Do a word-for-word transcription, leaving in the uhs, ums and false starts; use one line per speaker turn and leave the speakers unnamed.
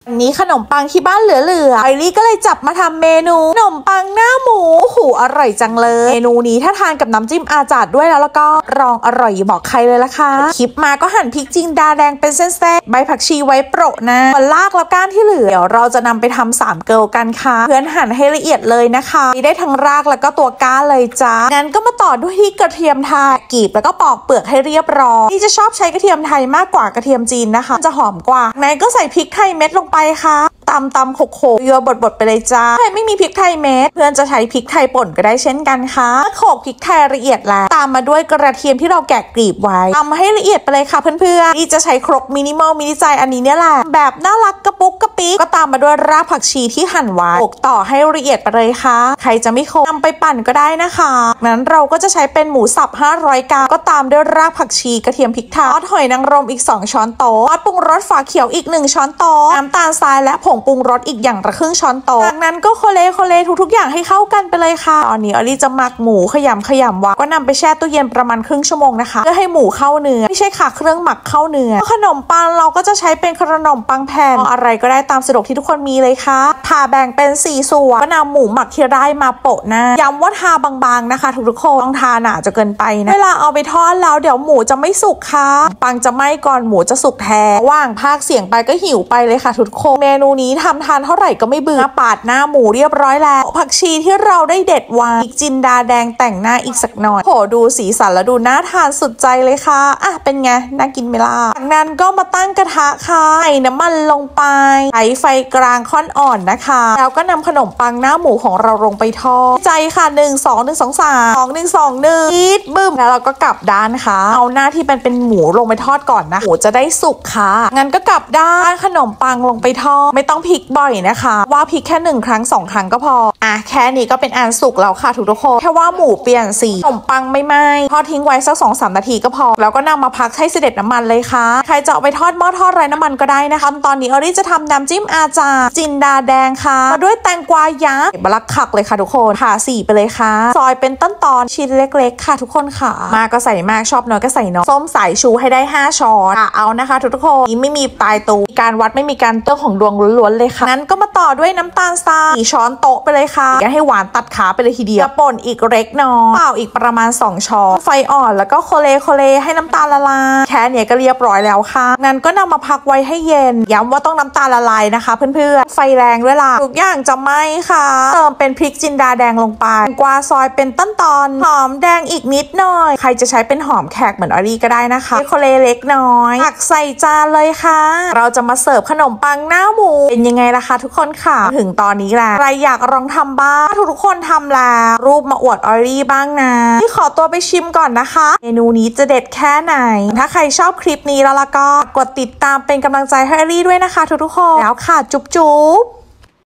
วันนี้ขนมปังที่บ้านเหลือๆไอรี่ก็เลยจับมาทำเมนูขนมปังหน้าหมูหูอร่อยจังเลยเมนูนี้ถ้าทานกับน้ำจิ้มอาจาดด้วยแล้วแล้วก็รองอร่อยบอกใครเลยล่ะค่ะคลิปมาก็หั่นพริกจินดาแดงเป็นเส้นๆใบผักชีไว้โปะนะลากแล้วก้านที่เหลือเดี๋ยวเราจะนำไปทำสามเกลกันค่ะเพื่อนหั่นให้ละเอียดเลยนะคะได้ทั้งรากแล้วก็ตัวก้านเลยจ้างั้นก็มาต่อด้วยที่กระเทียมไทยกรีบแล้วก็ปอกเปลือกให้เรียบร้อยที่จะชอบใช้กระเทียมไทยมากกว่ากระเทียมจีนนะคะจะหอมกว่าไหนก็ใส่พริกไทยเม็ดลงไปค่ะตำตำโขกโขกเยอะบดบดไปเลยจ้าใครไม่มีพริกไทยเม็ดเพื่อนจะใช้พริกไทยป่นก็ได้เช่นกันค่ะโขกพริกไทยละเอียดแล้วตามมาด้วยกระเทียมที่เราแกะกรีบไว้ตำให้ละเอียดไปเลยค่ะเพื่อนๆนี่จะใช้ครกมินิมอลมินิใจอันนี้เนี่ยแหละแบบน่ารักกระปุกกระปิกก็ตามมาด้วยรากผักชีที่หั่นไว้โขลกต่อให้ละเอียดไปเลยค่ะใครจะไม่โขลกนำไปปั่นก็ได้นะคะนั้นเราก็จะใช้เป็นหมูสับห้าร้อยกรัมก็ตามด้วยรากผักชีกระเทียมพริกไทยซอสหอยนางรมอีกสองช้อนโต๊ะซอสปรุงรสฝาเขียวอีกหนึ่งช้อนโต๊ะน้ำตาลทรายและผงปรุงรสอีกอย่างละครึ่งช้อนโต๊ะจากนั้นก็โคเลโคเลทุกๆอย่างให้เข้ากันไปเลยค่ะตอนนี้อลี่จะหมักหมูขยำขยำวะก็นำไปแช่ตู้เย็นประมาณครึ่งชั่วโมงนะคะเพื่อให้หมูเข้าเนื้อไม่ใช่ค่ะเครื่องหมักเข้าเนื้อขนมปังเราก็จะใช้เป็นขนมปังแผ่นอะไรก็ได้ตามสะดวกที่ทุกคนมีเลยค่ะผ่าแบ่งเป็นสี่ส่วนก็นำหมูหมักที่ได้มาโปะหน้าย้ำว่าทาบางๆนะคะทุกๆคนต้องทาหนาจะเกินไปนะเวลาเอาไปทอดแล้วเดี๋ยวหมูจะไม่สุกค่ะปังจะไหม้ก่อนหมูจะสุกแทนว่างภาคเสียงไปก็หิวไปเลยค่ะทุกคนเมนูนี้ทำทานเท่าไหร่ก็ไม่เบื่อปาดหน้าหมูเรียบร้อยแล้วผักชีที่เราได้เด็ดไว้อีกจินดาแดงแต่งหน้าอีกสักหน่อยโหดูสีสันแล้วดูน่าทานสุดใจเลยค่ะอ่ะเป็นไงน่ากินไหมล่ะจากนั้นก็มาตั้งกระทะค่ะใส่น้ำมันลงไปใช้ไฟกลางค่อนอ่อนนะคะแล้วก็นำขนมปังหน้าหมูของเราลงไปทอดใจค่ะหนึ่งสองหนึ่งสองสามสองหนึ่งสองหนึ่งอีทบึ้มแล้วเราก็กลับด้านค่ะเอาหน้าที่เป็นเป็นหมูลงไปทอดก่อนนะหมูจะได้สุกค่ะงั้นก็กลับด้านขนมปังลงไปทอดไม่ต้องพลิกบ่อยนะคะว่าพลิกแค่หนึ่งครั้งสองครั้งก็พออ่ะแค่นี้ก็เป็นอันสุกแล้วค่ะทุกคนแค่ว่าหมูเปลี่ยนสีขนมปังไม่ไหม้ทอดทิ้งไว้สัก สองถึงสาม นาทีก็พอแล้วก็นำมาพักให้เสด็จน้ำมันเลยค่ะใครจะเอาไปทอดหม้อทอดไร้น้ำมันก็ได้นะคะตอนนี้อลี่จะทำน้ำจิ้มอาจารย์จินดาแดงค่ะมาด้วยแตงกวายักษ์บลักขักเลยค่ะทุกคนผ่าสีไปเลยค่ะซอยเป็นต้นตอนชิ้นเล็กๆค่ะทุกคนค่ะมากก็ใส่มากชอบน้อยก็ใส่น้อยส้มสายชูให้ได้ห้าช้อนเอานะคะทุกคนนี้ไม่มีตายตัวการวัดไม่มีการเตื้อของดวงล้วนๆเลยค่ะนั้นก็มาต่อด้วยน้ำตาลทรายสี่ช้อนโต๊ะไปเลยค่ะอย่าให้หวานตัดขาไปเลยทีเดียวป่นอีกเล็กน้อยเปล่าอีกประมาณสองช้อนไฟอ่อนแล้วก็โคเลโคเลให้น้ำตาลละลายแค่เนี้ยก็เรียบร้อยแล้วค่ะนั้นก็นำมาพักไว้ให้เย็นย้ำว่าต้องน้ำตาลละลายนะคะเพื่อนๆไฟแรงด้วยล่ะทุกอย่างจะไหม้ค่ะเติมเป็นพริกจินดาแดงลงไปกวาซอยเป็นต้นตอนหอมแดงอีกนิดหน่อยใครจะใช้เป็นหอมแขกเหมือนอลี่ก็ได้นะคะโคเลเล็กน้อยตักใส่จานเลยค่ะเราจะมาเสิร์ฟขนมปังหน้าหมูเป็นยังไงล่ะคะทุกคนค่ะถึงตอนนี้แหละใครอยากลองทำบ้างทุกคนทำแล้วรูปมาอวดอลี่บ้างนะที่ขอตัวไปชิมก่อนนะคะเมนูนี้จะเด็ดแค่ไหนถ้าใครชอบคลิปนี้แล้วก็กดติดตามเป็นกำลังใจให้อลี่ด้วยนะคะทุกๆคนแล้วค่ะจุ๊บจุ๊บ